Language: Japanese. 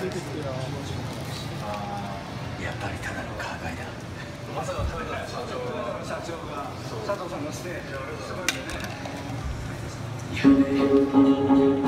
やっぱりただのカーガイだ。 まさか社長が佐藤さんのしてすごいよね。